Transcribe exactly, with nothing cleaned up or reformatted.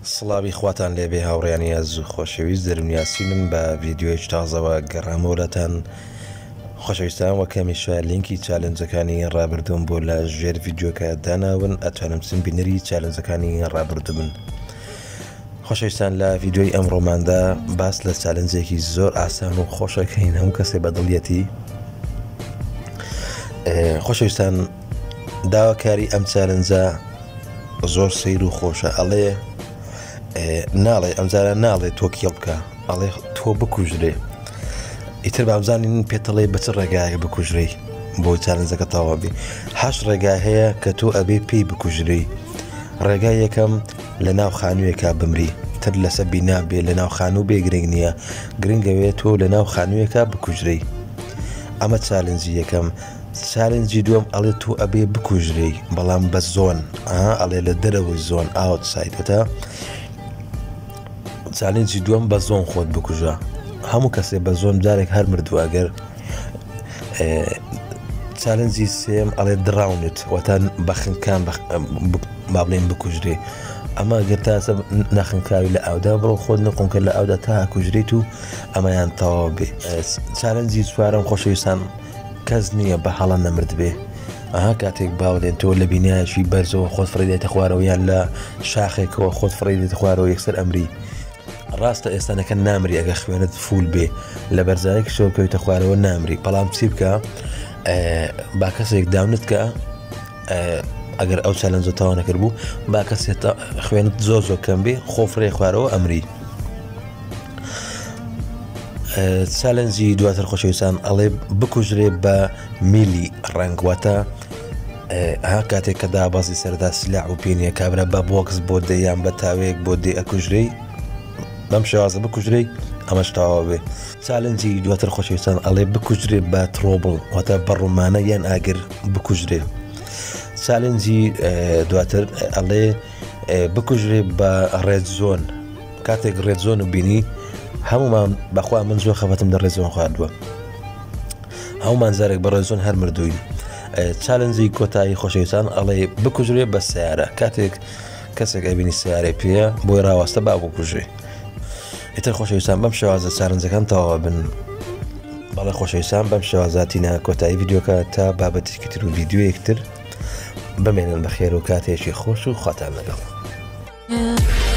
سڵاوی خواتان لێبێ هاوڕێیانی ئەز خۆشەویست دەرونیاسینم بە ڤیددیۆیەک تازەوە گەڕامۆلەتەن خۆشەویستان وەکەمیشە لینکی چالنجەکانی ڕابردوم بۆ لە ژێر ڤیددیۆکە داناون ئەتوانم سم بینەری چالنجەکانی ڕابردو بن. خۆشەویستان لە ڤیددیۆی ئەمڕۆماندا باس لە چالنجێکی زۆر ئاسان و خۆشەکەین هەموو کەسێ بەدڵیەتی. خۆشەویستان داواکاری ئەم چالنجە زۆر سەیر و خۆشە، ئەڵێ ناڵێ ئەمجارە ناڵێ تۆ کێڵ بکە، ئەڵێ تۆ بکوژرێ. ئیتر بامزانین پێتەڵێ بەچ ڕێگایە بکوژرەی بۆ چالنجەکە تەواوی. هەش ڕێگا هەیە کە تۆ ئەبێ پێی بکوژرەی. ڕێگای یەکەم لە ناو خانوویەکە بمری، تر لەسەر بینا بێ لە ناو خانوو بێ گرنگ نییە، گرنگەوێت تۆ لە ناو خانوویەکە بکوژرەی. ئەمە چالنجی یەکەم. چالنجی دووەم ئەڵێ تۆ ئەبێ بکوژرەی بەڵام بە زۆن، ئەڵێ لە دەرەوەی زۆن ئاوت سایتەتە. چالنجی دووەم بە زۆن خۆت بکوژە. هەموو کەسێ بە زۆن جارێک هەر مردووە. ئەگەر چالنجی سێم ئەڵێ دراونت وەتان بەخنکان با بڵێن بکوژرێ. ئەمە گەر تاسە نەخنکاوی لە ئاودا بڕۆ خۆت نەقۆنکە لە ئاودا تا کوژریت و ئەمەیان تەواو بێ. چالنجی چوارەم خۆشەویستان کەس نییە بە هەڵە نەمرد بێ. ئەها کاتێک باوەڵێن تۆ لە بینایشی بەرزەوە خۆت فڕێدێتە خوارەوە یان لە شاخێکەوە خۆت فڕێدێتە خوارەوە یەکسەر ئەمری. ڕاستە ئێستانەکە نامری ئەگە خوێنت فول بێ لە بەرزایەک شۆکەویتە خوارەوە نامری. بەڵام چی بکە با کەسێک داونت کە ئەگەر ئەو چالنجە تەواو نەکرد بوو با کەسێت خوێنت زۆر زۆر کەم بێ خۆ فڕێ خوارەوە ئەمری. چالنجی دواتر خۆشەویستان ئەڵێ بکوژرێ بە میلی ڕەنگواتە ها کاتێک کە دابازی سەردا سلاح و پێنیە کابرا بە بۆکس بۆ دەیان بە تاوەیەک بۆ دێ ئەکوژرەی بەم شێوازە بکوژرەی ئەمەش تەواو بێ. چالنجی دواتر خۆشەویستان ئەڵێ بکوژرێ بە ترۆبڵ واتە بە ڕوومانە یان ئاگر بکوژرێ. چالنجی دواتر ئەڵێ بکوژرێ بە ڕێد زۆن. کاتێک ڕێد زۆن و بینی هەمومان بەخوا من زۆر خەفەتم لە ڕێزۆن خواردووە، هەمومان زارێک بە ڕێزۆن هەر مردووین. چالنجی کۆتایی خۆشەویستان ئەڵێ بکوژرێ بە سیارە. کاتێک کەسێک ئەبینی سیارەی پێە بۆی ڕاوەستە با بکوژێ. ئیتر خۆشەویستان بەم شێوازە چالنجەکان تەواو بن. بەڵێ خۆشەویستان بەم شێوازاتینە کۆتایی ڤیددیۆکە تا بابەتێکی تر و ڤیددیۆیەکتر بمێنن بەخێر و کاتێکی خۆش و خواتان لەگەڵ.